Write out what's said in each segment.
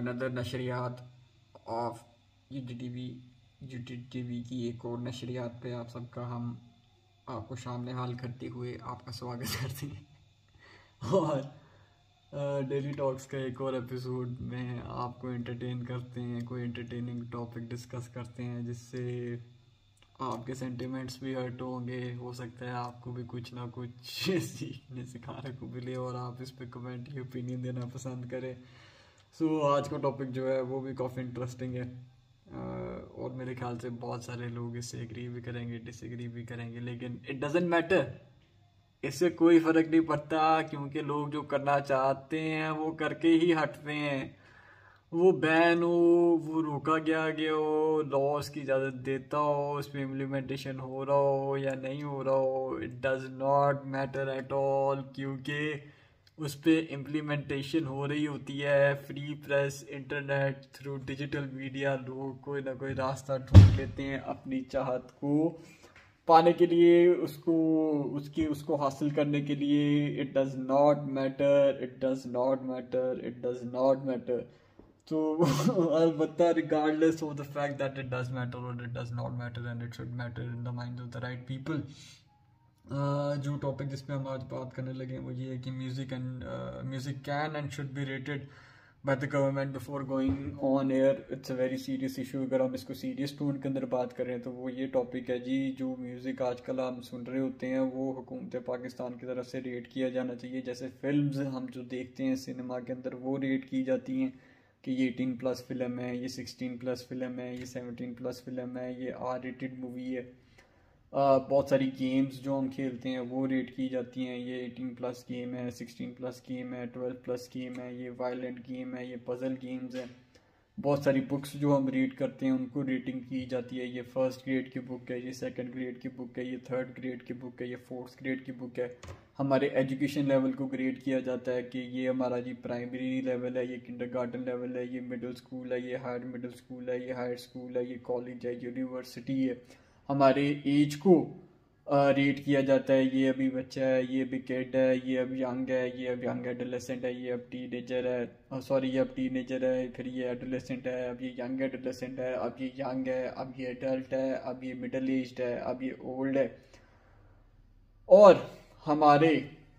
Another नशरियात of UT TV की एक और नशरियात पे आप सबका हम आपको सामने हाल करते हुए आपका स्वागत करते हैं और डेली टॉक्स का एक और एपिसोड में आपको एंटरटेन करते हैं, कोई एंटरटेनिंग टॉपिक डिस्कस करते हैं जिससे आपके सेंटिमेंट्स भी हर्ट होंगे। हो सकता है आपको भी कुछ ना कुछ सीखने सिखाने को मिले और आप इस पे कमेंट या ओपिनियन देना पसंद करें। आज का टॉपिक जो है वो भी काफ़ी इंटरेस्टिंग है और मेरे ख्याल से बहुत सारे लोग इससे एग्री भी करेंगे, डिसएग्री भी करेंगे, लेकिन इट डजेंट मैटर। इससे कोई फर्क नहीं पड़ता क्योंकि लोग जो करना चाहते हैं वो करके ही हटते हैं। वो बैन हो, वो रोका गया हो, लॉस की इजाज़त देता हो, उस पर इम्प्लीमेंटेशन हो रहा हो या नहीं हो रहा हो, it does not matter at all, क्योंकि उस पर इम्प्लीमेंटेशन हो रही होती है। Free press, internet, through digital media लोग कोई ना कोई रास्ता ढूंढ लेते हैं अपनी चाहत को पाने के लिए, उसको हासिल करने के लिए। It does not matter, it does not matter, it does not matter. तो अलबत्ता regardless of the fact that it does matter और it does not matter and it should matter in the mind of the right people. जो topic जिस पे हम आज बात करने लगे वो ये है कि music can and should be rated by the government before going on air. It's a very serious issue. अगर हम इसको सीरियस टोन के अंदर बात करें तो वो ये टॉपिक है जी, जो म्यूज़िक आजकल हम सुन रहे होते हैं वो हुकूमत पाकिस्तान की तरफ से रेट किया जाना चाहिए। जैसे फिल्म्स हम जो देखते हैं सिनेमा के अंदर वो रेट की जाती हैं कि ये 18+ फिल्म है, ये 16+ फिल्म है, ये 17+ फिल्म है, ये R-रेटेड मूवी है। बहुत सारी गेम्स जो हम खेलते हैं वो रेट की जाती हैं, ये 18+ गेम है, 16+ गेम है, 12+ गेम है, ये वायलेंट गेम है, ये पजल गेम्स हैं। बहुत सारी बुक्स जो हम रीड करते हैं उनको रेटिंग की जाती है, ये फर्स्ट ग्रेड की बुक है, ये सेकंड ग्रेड की बुक है, ये थर्ड ग्रेड की बुक है, ये फोर्थ ग्रेड की बुक है। हमारे एजुकेशन लेवल को ग्रेड किया जाता है कि ये हमारा जी प्राइमरी लेवल है, ये किंडरगार्टन लेवल है, ये मिडिल स्कूल है, ये हायर मिडिल स्कूल है, ये हायर स्कूल है, ये कॉलेज है, यूनिवर्सिटी है। हमारे एज को रेट किया जाता है, ये अभी बच्चा है, ये अभी किड है, ये अब यंग है, ये अब यंग एडोलेसेंट है, ये अब टीनेजर है, सॉरी ये अब टीनेजर है, फिर ये एडोलेसेंट है, अब ये यंग एडोलेसेंट है, अब ये यंग है, अब ये एडल्ट है, अब ये मिडिल एज्ड है, अब ये ओल्ड है। और हमारे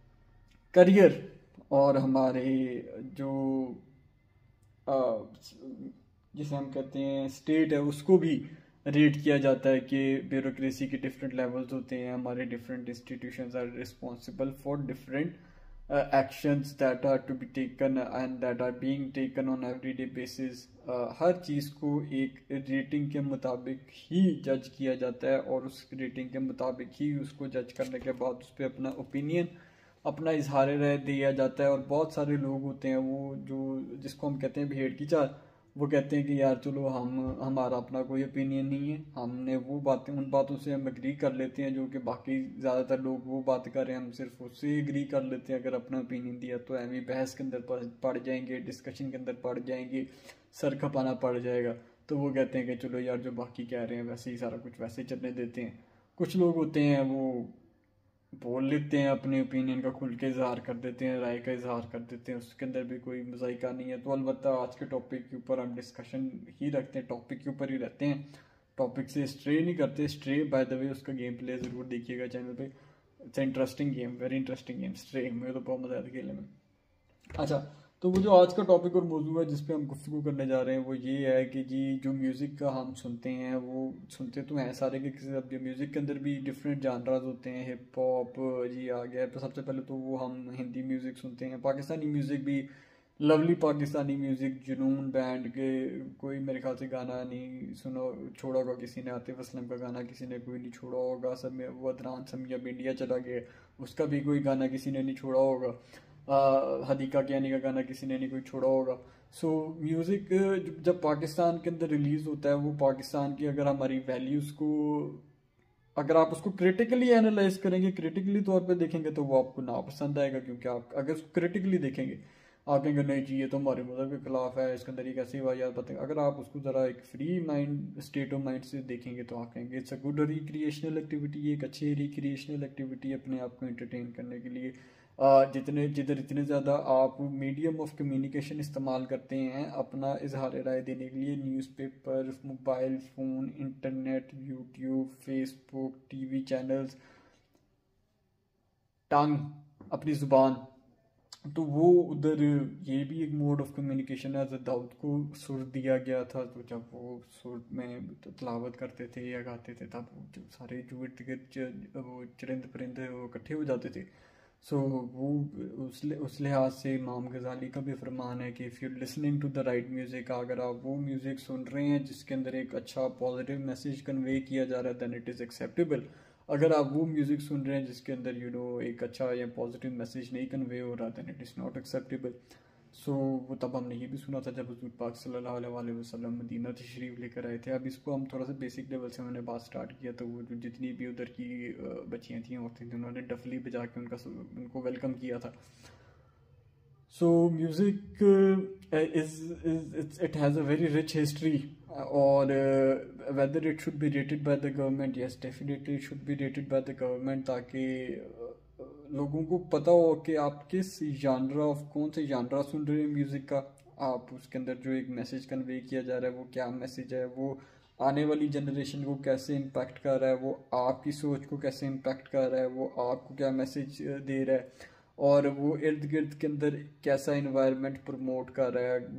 करियर और हमारे जो जिसे हम कहते हैं स्टेट है उसको भी रेट किया जाता है कि ब्यूरोक्रेसी के डिफरेंट लेवल्स होते हैं। हमारे different institutions are responsible for different actions that are to be taken and that are being taken on everyday basis. हर चीज़ को एक रेटिंग के मुताबिक ही जज किया जाता है और उस रेटिंग के मुताबिक ही उसको जज करने के बाद उस पर अपना ओपिनियन, अपना इजहार राय दिया जाता है। और बहुत सारे लोग होते हैं वो जो जिसको हम कहते हैं भेड़ की चाल, वो कहते हैं कि यार चलो हमारा अपना कोई ओपिनियन नहीं है, हमने वो बातें उन बातों से हम एग्री कर लेते हैं जो कि बाकी ज़्यादातर लोग वो बात कर रहे हैं, हम सिर्फ उससे एग्री कर लेते हैं। अगर अपना ओपिनियन दिया तो एवं बहस के अंदर पड़ जाएंगे, डिस्कशन के अंदर पड़ जाएंगे, सर खपाना पड़ जाएगा। तो वो कहते हैं कि चलो यार जो बाकी कह रहे हैं वैसे ही सारा कुछ वैसे ही चलने देते हैं। कुछ लोग होते हैं वो बोल लेते हैं, अपने ओपिनियन का खुल के इजहार कर देते हैं, राय का इजहार कर देते हैं, उसके अंदर भी कोई मज़ाइका नहीं है। तो अलबत्ता आज के टॉपिक के ऊपर हम डिस्कशन ही रखते हैं, टॉपिक के ऊपर ही रहते हैं, टॉपिक से स्ट्रे नहीं करते। स्ट्रे बाय द वे उसका गेम प्ले ज़रूर देखिएगा चैनल पे, it's interesting game, very interesting game stray. मुझे तो बहुत मज़ा आता है खेलने में। अच्छा, तो वो जो आज का टॉपिक और मौजूद है जिस पे हम गुफ्तगू करने जा रहे हैं वो ये है कि जी जो म्यूज़िक का हम सुनते हैं वो सुनते तो हैं सारे के किसी, अब म्यूज़िक के अंदर भी डिफरेंट जानराज होते हैं। हिप हॉप जी आ गया, तो सबसे पहले तो वो हम हिंदी म्यूज़िक सुनते हैं। पाकिस्तानी म्यूज़िक भी lovely Pakistani music, Junoon band के कोई मेरे ख्याल से गाना नहीं सुनो छोड़ा होगा किसी ने, आतिफ असलम का गाना किसी ने कोई नहीं छोड़ा होगा। सब में वो अदनान समी अब इंडिया चला गया, उसका भी कोई गाना किसी ने नहीं छोड़ा होगा। हदीका कियानी का गाना किसी ने नहीं कोई छोड़ा होगा। सो म्यूज़िक जब पाकिस्तान के अंदर रिलीज़ होता है वो पाकिस्तान की अगर हमारी वैल्यूज़ को अगर आप उसको क्रिटिकली एनालाइज करेंगे, क्रिटिकली तौर पे देखेंगे तो वो आपको नापसंद आएगा। क्योंकि आप अगर उसको क्रिटिकली देखेंगे आप कहेंगे नहीं जी ये तो हमारे मज़हब के खिलाफ है, इसके अंदर ये कैसी वाहियात बताएंगे। अगर आप उसको ज़रा एक free mind state of mind से देखेंगे तो आप कहेंगे it's a good recreational activity, एक अच्छी रिक्रिएशनल एक्टिविटी अपने आप को एंटरटेन करने के लिए। जितने जिधर इतने ज़्यादा आप मीडियम ऑफ कम्युनिकेशन इस्तेमाल करते हैं अपना इजहार राय देने के लिए, newspaper, mobile phone, internet, YouTube, Facebook, TV channels, tongue, अपनी ज़ुबान, तो वो उधर ये भी एक मोड ऑफ कम्युनिकेशन है। हज़रत दाऊद को सुर दिया गया था, तो जब वो सुर में तलावत करते थे या गाते थे तब जो सारे जो इर्द गिर्द वो चरिंद परिंदे वो इकट्ठे हो जाते थे। सो वो उस लिहाज से इमाम गज़ाली का भी फरमान है कि if you listening to the right music, अगर आप वो म्यूज़िक सुन रहे हैं जिसके अंदर एक अच्छा पॉजिटिव मैसेज कन्वे किया जा रहा है, दैन इट इज़ एक्सेप्टेबल। अगर आप वो म्यूज़िक सुन रहे हैं जिसके अंदर एक अच्छा या पॉजिटिव मैसेज नहीं कन्वे हो रहा, then it is not acceptable. So वो तब हमने ये भी सुना था जब हुज़ूर पाक सल्लल्लाहु अलैहि वसल्लम मदीना तशरीफ़ लेकर आए थे। अब इसको हम थोड़ा सा बेसिक लेवल से हमने बात स्टार्ट किया, तो वो जितनी भी उधर की बच्चियाँ थी, औरतें थी, उन्होंने डफली बजा के उनको वेलकम किया था। So music it has a very rich history, or whether it should be rated by the government, yes, definitely it should be rated by the government, ताकि लोगों को पता हो कि आप किस जानरा ऑफ कौन से जानरा सुन रहे हैं म्यूज़िक का, आप उसके अंदर जो एक मैसेज कन्वे किया जा रहा है वो क्या मैसेज है, वो आने वाली जनरेशन को कैसे इम्पैक्ट कर रहा है, वो आपकी सोच को कैसे इम्पैक्ट कर रहा है, वो आपको क्या मैसेज दे रहा है, और वो इर्द गिर्द के अंदर कैसा इन्वायरमेंट प्रमोट कर रहा है,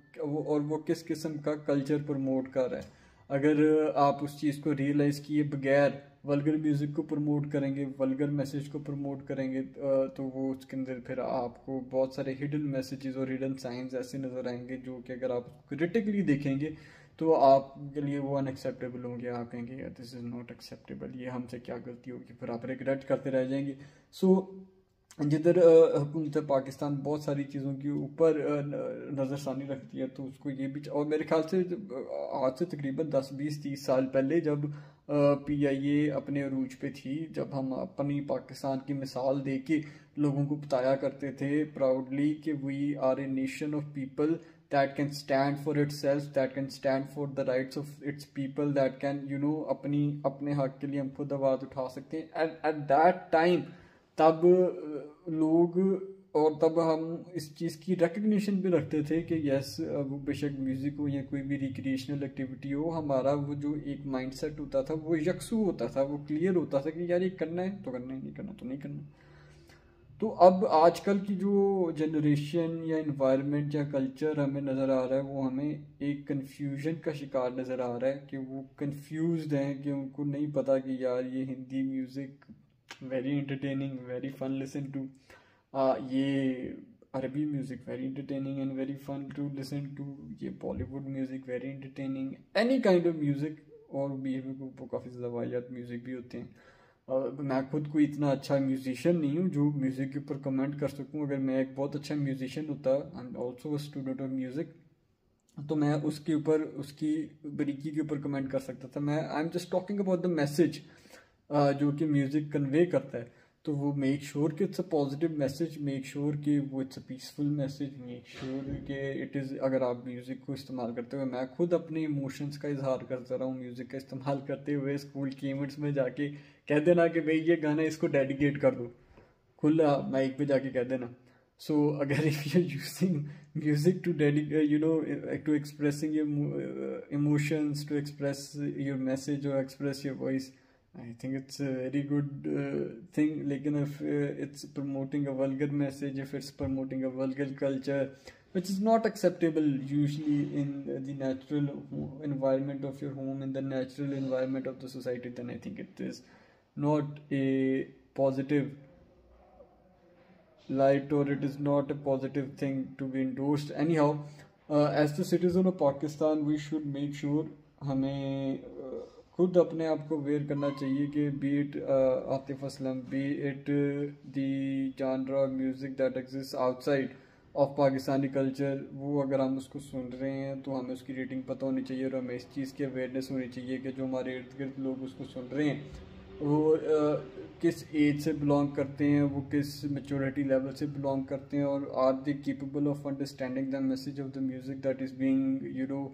वो किस किस्म का कल्चर प्रमोट कर रहा है। अगर आप उस चीज़ को रियलाइज़ किए बगैर वल्गर म्यूज़िक को प्रमोट करेंगे, वल्गर मैसेज को प्रमोट करेंगे, तो वो उसके अंदर फिर आपको बहुत सारे हिडन मैसेजेस और हिडन साइंस ऐसे नज़र आएंगे जो कि अगर आप क्रिटिकली देखेंगे तो आपके लिए वो अनएक्सेप्टेबल होंगे। आप कहेंगे यार दिस इज़ नॉट एक्सेप्टेबल, ये हमसे क्या गलती होगी, फिर आप रिग्रेट करते रह जाएंगे। सो जिधर हुकूमत पाकिस्तान बहुत सारी चीज़ों के ऊपर नज़रसानी रखती है, तो उसको ये भी, और मेरे ख्याल से आज से तकरीबन 10-20-30 साल पहले जब PIA अपने अरूज पे थी, जब हम अपनी पाकिस्तान की मिसाल दे के लोगों को बताया करते थे प्राउडली कि we are a nation of people that can stand for itself, that can stand for the rights of its people, that can अपने हक के लिए हम खुद आवाज़ उठा सकते हैं। at that time तब लोग, और तब हम इस चीज़ की रिकग्निशन भी रखते थे कि यस, वो बेशक म्यूज़िक हो या कोई भी रिक्रिएशनल एक्टिविटी हो, हमारा वो जो एक माइंडसेट होता था वो यकसू होता था, वो क्लियर होता था कि यार ये करना है तो करना है, नहीं करना तो नहीं करना। तो अब आजकल की जो जनरेशन या इन्वायरमेंट या कल्चर हमें नज़र आ रहा है, वो हमें एक कन्फ्यूजन का शिकार नज़र आ रहा है कि वो कन्फ्यूज्ड हैं, कि उनको नहीं पता कि यार ये Hindi music very entertaining, very fun listen to, ये अरबी music very entertaining and very fun to listen to, ये Bollywood music very entertaining, any kind of music, और भी वो काफ़ी ज़्यादा वाहियात म्यूज़िक भी होते हैं। मैं खुद कोई इतना अच्छा म्यूजिशियन नहीं हूँ जो म्यूज़िक के ऊपर कमेंट कर सकूँ। अगर मैं एक बहुत अच्छा म्यूजिशियन होता, I am also student of music, तो मैं उसके ऊपर, उसकी बारीकी के ऊपर कमेंट कर सकता था। मैं I am just talking about the message जो कि म्यूज़िक कन्वे करता है, तो वो मेक श्योर कि it's a positive message, make sure कि वो it's a peaceful message, make sure कि इट इज़, अगर आप म्यूज़िक को इस्तेमाल करते हुए, मैं खुद अपने इमोशंस का इजहार करता रहा हूँ म्यूज़िक का इस्तेमाल करते हुए, स्कूल के इवेंट्स में जाके कह देना कि भाई ये गाना इसको डेडिकेट कर दो, खुला माइक पे जाके कह देना। सो अगर if you using music to dedicate to expressing your emotions, to express your message और express your voice, I think it's a very good thing. लेकिन if it's promoting a vulgar message, if it's promoting a vulgar culture, which is not acceptable usually in the natural environment of your home, in the natural environment of the society, then I think it is not a positive light, or it is not a positive thing to be endorsed. Anyhow, as the citizen of Pakistan, we should make sure हमें खुद अपने आप को aware करना चाहिए कि be it Atif Aslam, be it the genre music that exist outside of Pakistani culture, वो अगर हम उसको सुन रहे हैं तो हमें उसकी रेटिंग पता होनी चाहिए, और हमें इस चीज़ की अवेयरनेस होनी चाहिए कि जो हमारे इर्द गिर्द लोग उसको सुन रहे हैं वो किस एज से बिलोंग करते हैं, वो किस मेच्योरिटी लेवल से बिलोंग करते हैं, और are they capable of understanding the message of the music that is being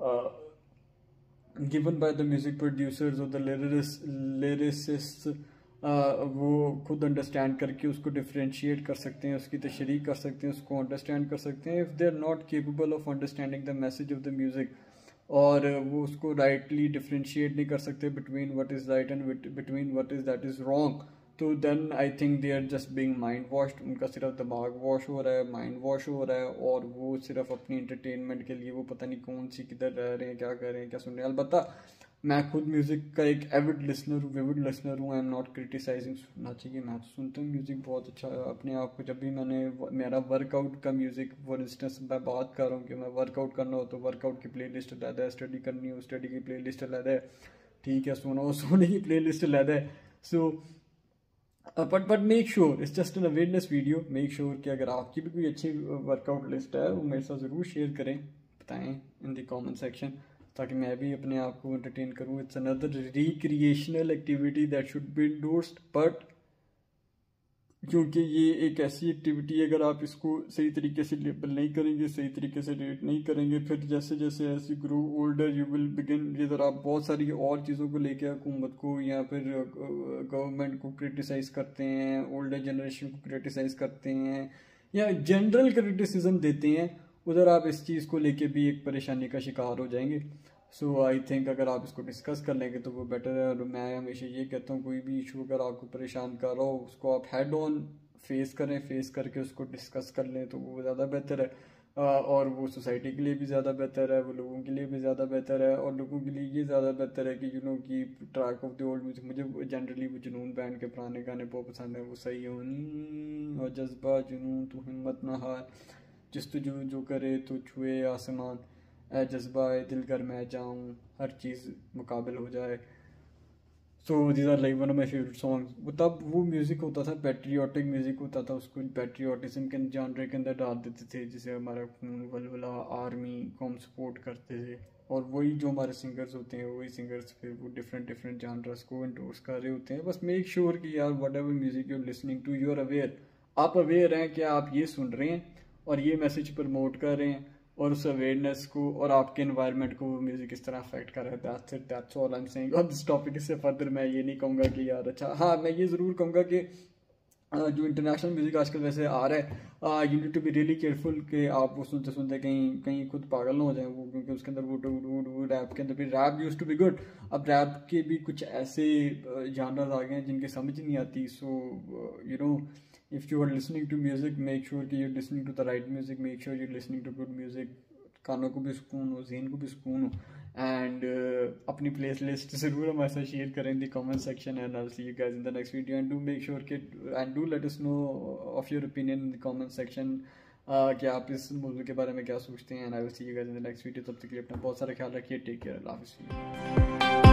given by the music producers or the lyricists वो खुद अंडरस्टैंड करके उसको डिफ्रेंशिएट कर सकते हैं, उसकी तशरीह कर सकते हैं, उसको अंडरस्टैंड कर सकते हैं। If they are not capable of understanding the message of the music, और वो उसको राइटली डिफ्रेंशिएट नहीं कर सकते between what is right and between what is that is wrong, तो then I think they are just being mind washed. उनका सिर्फ दिमाग वॉश हो रहा है, माइंड वॉश हो रहा है, और वो सिर्फ अपनी इंटरटेनमेंट के लिए वो पता नहीं कौन सी किधर रह रहे हैं, क्या कर रहे हैं, क्या सुन रहे हैं। अलबत्ता मैं खुद म्यूज़िक का एक एविड लिसनर हूँ, विविड लिसनर हूँ। आई एम नॉट क्रिटिसाइजिंग, सुनना चाहिए, मैं तो सुनता हूँ म्यूज़िक बहुत अच्छा अपने आप को। जब भी मेरा वर्कआउट का म्यूज़िक, फॉर इंस्टेंस मैं बात कर रहा हूँ कि मैं वर्कआउट करना हो तो वर्कआउट की प्लेलिस्ट अलग है, स्टडी करनी हो स्टडी की प्लेलिस्ट अलग है, ठीक है, सोना हो सोने की प्लेलिस्ट अलग है। So but make sure, it's just an awareness video, make sure कि अगर आपकी भी कोई अच्छी वर्कआउट लिस्ट है वो मेरे साथ ज़रूर शेयर करें, बताएं इन द कमेंट सेक्शन, ताकि मैं भी अपने आप को एंटरटेन करूँ। It's another recreational activity that should be endorsed, but क्योंकि ये एक ऐसी एक्टिविटी है, अगर आप इसको सही तरीके से लेबल नहीं करेंगे, सही तरीके से रेट नहीं करेंगे, फिर जैसे जैसे as you grow older you will begin, इधर आप बहुत सारी और चीज़ों को लेके हुकूमत को या फिर गवर्नमेंट को क्रिटिसाइज़ करते हैं, ओल्डर जनरेशन को क्रिटिसाइज़ करते हैं, या जनरल क्रिटिसिज्म देते हैं, उधर आप इस चीज़ को लेके भी एक परेशानी का शिकार हो जाएंगे। सो आई थिंक अगर आप इसको डिस्कस कर लेंगे तो वो बेटर है। और मैं हमेशा ये कहता हूँ, कोई भी इशू अगर आपको परेशान कर रहा हो उसको आप हेड ऑन फेस करें, फेस करके उसको डिस्कस कर लें तो वो ज़्यादा बेहतर है। और वो सोसाइटी के लिए भी ज़्यादा बेहतर है, वो लोगों के लिए भी ज़्यादा बेहतर है, और लोगों के लिए ये ज़्यादा बेहतर है कि keep track of the old music. मुझे जनरली वो जुनून बैंड के पुराने गाने बहुत पसंद है, वो सही हो और जज्बा जुनून तू हिम्मत ना हार, जस्तजू जो करे तो छुए आसमान, ए जज्बा दिल कर मैं जाऊँ, हर चीज़ मुकाबिल हो जाए। So these are like one of my favourite songs. तब वो म्यूज़िक होता था, पैट्रियाटिक म्यूज़िक होता था, उसको पैट्रियाटिज्म के जानरे के अंदर डाल देते थे, जिसे हमारा खून वलवला आर्मी को हम सपोर्ट करते थे। और वही जो हमारे सिंगर्स होते हैं, वही सिंगर्स फिर वो डिफरेंट डिफरेंट जानरस को इंडोर्स कर रहे होते हैं। बस मेक श्योर कि यार whatever music you're listening to, you are aware, आप अवेयर हैं कि आप ये सुन रहे हैं और ये मैसेज प्रमोट कर रहे हैं, और उस अवेयरनेस को और आपके एनवायरनमेंट को वो म्यूज़िक इस तरह अफेक्ट कर रहा है। That's it, that's all I am saying on this topic. इससे फर्दर मैं ये नहीं कहूँगा कि यार अच्छा, हाँ मैं ये ज़रूर कहूँगा कि जो इंटरनेशनल म्यूज़िक आजकल वैसे आ रहा है, you need to be really careful कि आप वो सुनते सुनते कहीं कहीं खुद पागल ना हो जाए वो, क्योंकि उसके अंदर वो रैप के अंदर भी, rap used to be good, अब रैप के भी कुछ ऐसे जानर्स आ गए हैं जिनके समझ नहीं आती। So you know, if you are listening to music, make sure कि you're listening to the right music, make sure you're listening to good music, कानों को भी सुकून हो, ज़हन को भी सुकून हो, एंड अपनी प्लेस लिस्ट ज़रूर हमारे साथ शेयर करें in the comment section, and I will see you guys in the next video, and do make sure कि and do let us know of your opinion in the comment section कि आप इस मौजूद के बारे में क्या सोचते हैं, and I will see you guys in the next video. तब तक के लिए अपना बहुत सारा ख्याल रखिए, टेक केयर, अल्लाह हाफ़िज़।